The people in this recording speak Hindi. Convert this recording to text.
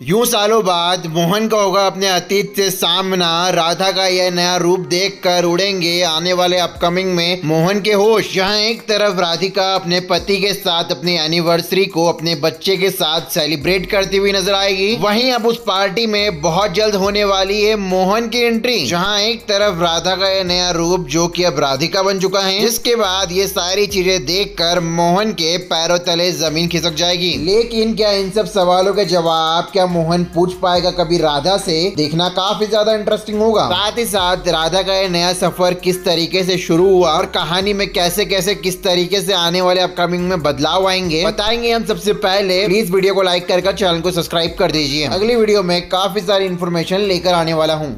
यूं सालों बाद मोहन का होगा अपने अतीत से सामना। राधा का यह नया रूप देखकर उड़ेंगे आने वाले अपकमिंग में मोहन के होश। जहां एक तरफ राधिका अपने पति के साथ अपनी एनिवर्सरी को अपने बच्चे के साथ सेलिब्रेट करती हुई नजर आएगी, वहीं अब उस पार्टी में बहुत जल्द होने वाली है मोहन की एंट्री। जहां एक तरफ राधा का यह नया रूप जो कि अब राधिका बन चुका है, जिसके बाद ये सारी चीजें देखकर मोहन के पैरों तले जमीन खिसक जाएगी। लेकिन क्या इन सब सवालों के जवाब क्या मोहन पूछ पाएगा कभी राधा से? देखना काफी ज्यादा इंटरेस्टिंग होगा। साथ ही साथ राधा का यह नया सफर किस तरीके से शुरू हुआ और कहानी में कैसे कैसे किस तरीके से आने वाले अपकमिंग में बदलाव आएंगे, बताएंगे हम सबसे पहले। प्लीज वीडियो को लाइक कर चैनल को सब्सक्राइब कर दीजिए। अगली वीडियो में काफी सारी इन्फॉर्मेशन लेकर आने वाला हूँ।